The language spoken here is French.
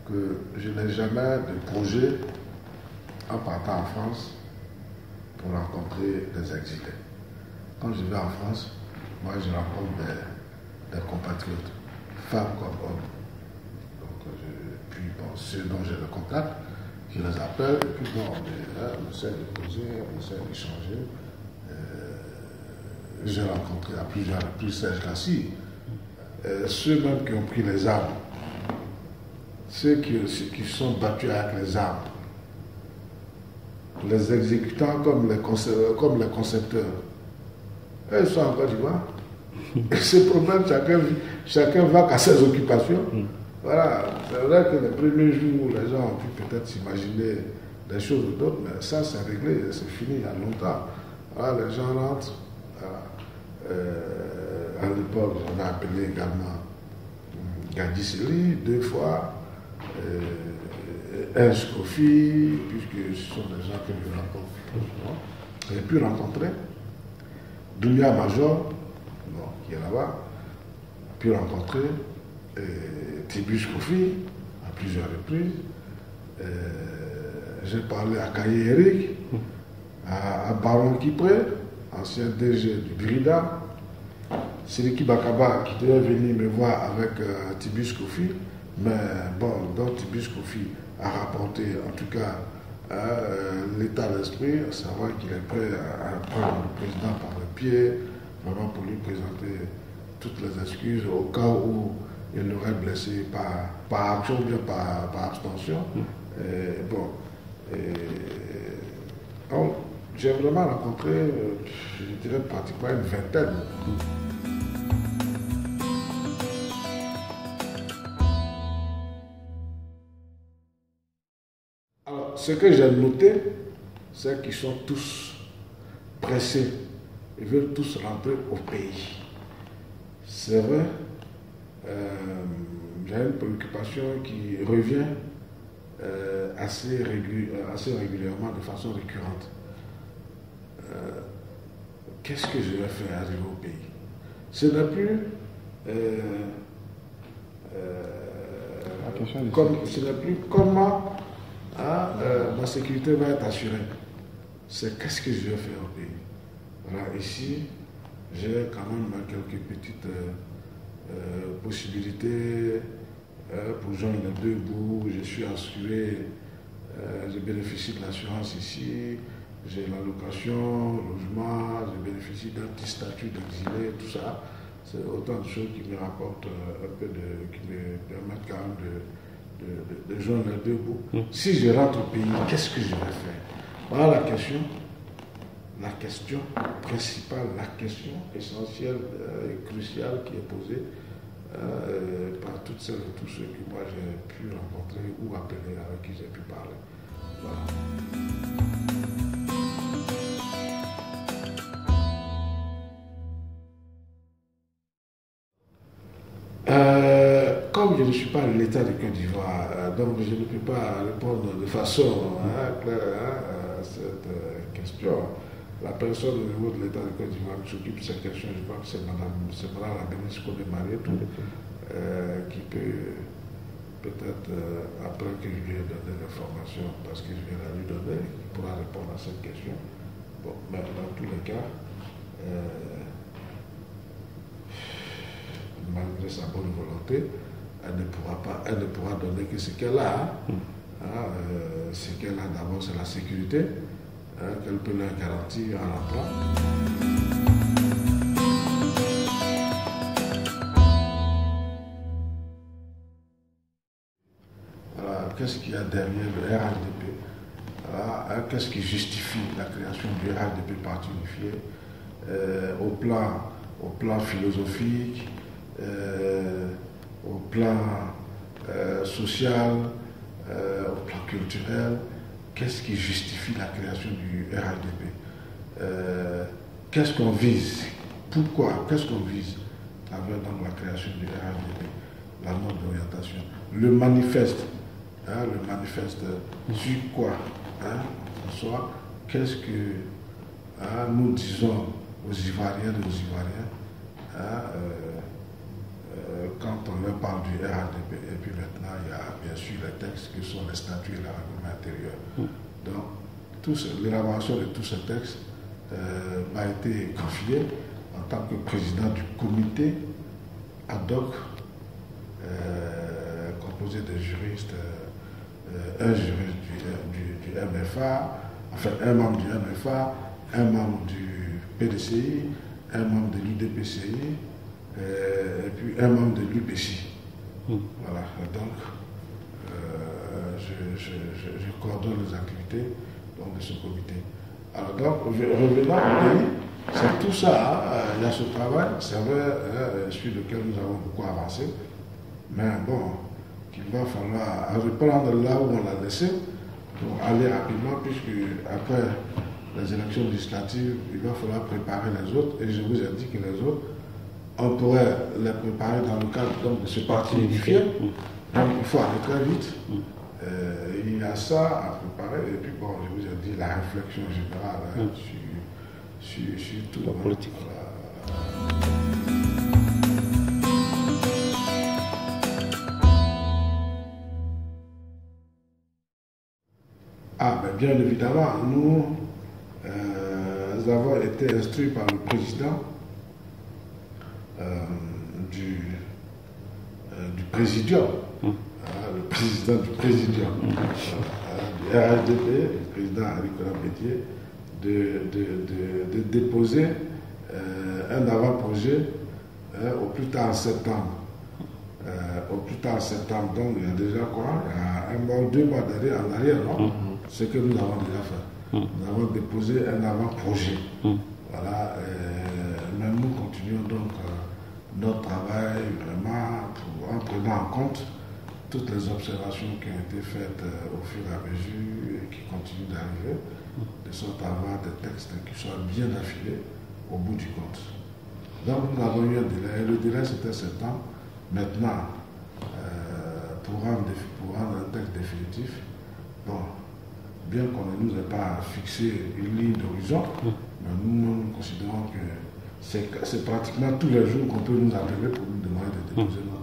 que je n'ai jamais de projet en partant en France pour rencontrer des exilés. Quand je vais en France, moi je rencontre des compatriotes, femmes comme hommes. Donc, puis bon, ceux dont j'ai le contact, je les appelle, et puis bon, on essaie de poser, on essaie d'échanger. J'ai rencontré à plusieurs reprises Serge Lassie, ceux même qui ont pris les armes, ceux qui sont battus avec les armes, les exécutants comme les concepteurs. Ils sont en Côte d'Ivoire. Et ce problème, chacun va qu'à ses occupations. Voilà, c'est vrai que les premiers jours, les gens ont pu peut-être s'imaginer des choses ou d'autres, mais ça, c'est réglé, c'est fini il y a longtemps. Voilà, les gens rentrent. Voilà. À l'époque, on a appelé également Gadi Seli 2 fois, Kofi, puisque ce sont des gens que je rencontre. J'ai pu rencontrer Dounia Major, qui est là-bas, j'ai pu rencontrer Tibus Kofi à plusieurs reprises. J'ai parlé à Kaye Eric, à Baron Kipré, ancien DG du Brida, Siriki Bakaba qui devait venir me voir avec Tibus Kofi, mais bon, donc Tibus Kofi a rapporté en tout cas l'état d'esprit, à savoir qu'il est prêt à prendre le président par le pied, vraiment pour lui présenter toutes les excuses au cas où il l'aurait blessé par action ou bien par abstention. Donc, j'ai vraiment rencontré, je dirais pratiquement une vingtaine. Alors, ce que j'ai noté, c'est qu'ils sont tous pressés. Ils veulent tous rentrer au pays. C'est vrai, j'ai une préoccupation qui revient assez régulièrement, de façon récurrente. Qu'est-ce que je vais faire arriver au pays? Ce n'est plus comment ma sécurité va être assurée. C'est qu'est-ce que je vais faire au pays. Voilà, ici, j'ai quand même quelques petites possibilités pour joindre les deux bouts. Je suis assuré, je bénéficie de l'assurance ici. J'ai l'allocation, logement, je bénéficie d'un petit statut d'exilé, tout ça. C'est autant de choses qui me rapportent qui me permettent quand même de joindre les deux bouts. Si je rentre au pays, qu'est-ce que je vais faire? Voilà la question principale, la question essentielle et cruciale qui est posée par toutes celles et tous ceux que moi j'ai pu rencontrer ou appeler, avec qui j'ai pu parler. Voilà. Comme je ne suis pas l'État de Côte d'Ivoire, donc je ne peux pas répondre de façon claire à cette question. La personne au niveau de l'État de Côte d'Ivoire qui s'occupe de cette question, je crois que c'est Madame la ministre de Marietou, qui peut-être, après que je lui ai donné l'information, parce que je vais la lui donner, il pourra répondre à cette question. Bon, mais dans tous les cas, malgré sa bonne volonté, elle ne pourra donner que ce qu'elle a. Ce qu'elle a d'abord, c'est la sécurité, qu'elle peut leur garantir à l'emploi. Qu'est-ce qu'il y a derrière le RHDP? Qu'est-ce qui justifie la création du RHDP parti unifié au plan philosophique, au plan social, au plan culturel? Qu'est-ce qui justifie la création du RHDP? Qu'est-ce qu'on vise? Pourquoi? Qu'est-ce qu'on vise avec la création du RHDP? La note d'orientation. Le manifeste sur quoi? Soit qu'est-ce que nous disons aux Ivoiriens et aux Ivoiriens quand on leur parle du du RADP. Et puis maintenant, il y a bien sûr les textes qui sont les statuts et le règlement intérieur. Donc, l'élaboration de tous ces textes m'a été confiée en tant que président du comité ad hoc composé de juristes, un juriste du MFA, enfin un membre du MFA, un membre du PDCI, un membre de l'UDPCI et puis un membre de l'UPCI. Voilà, donc je coordonne les activités donc, de ce comité. Alors donc, revenant au pays, c'est tout ça, il y a ce travail, c'est vrai, sur lequel nous avons beaucoup avancé, mais bon, qu'il va falloir reprendre là où on l'a laissé pour aller rapidement, puisque après les élections législatives, il va falloir préparer les autres, et je vous ai dit que les autres, on pourrait les préparer dans le cadre donc, de ce parti unifié, donc il faut aller très vite. Il y a ça à préparer, et puis bon, je vous ai dit la réflexion générale sur tout la politique. Ah, bien évidemment, nous avons été instruits par le président du présidium, le président du présidium du RHDP, le président Nicolas Bédier, de déposer un avant-projet au plus tard en septembre. Au plus tard en septembre, donc il y a déjà quoi? Il y a 1 mois, 2 mois en arrière, non? Ce que nous avons déjà fait. Nous avons déposé un avant-projet. Voilà, mais nous continuons donc notre travail vraiment en prenant en compte toutes les observations qui ont été faites au fur et à mesure et qui continuent d'arriver, de sorte à avoir des textes qui soient bien affilés au bout du compte. Donc nous avons eu un délai, et le délai c'était septembre. Maintenant, pour rendre un texte définitif, bon, bien qu'on ne nous ait pas fixé une ligne d'horizon, mais nous considérons que c'est pratiquement tous les jours qu'on peut nous appeler pour nous demander de déposer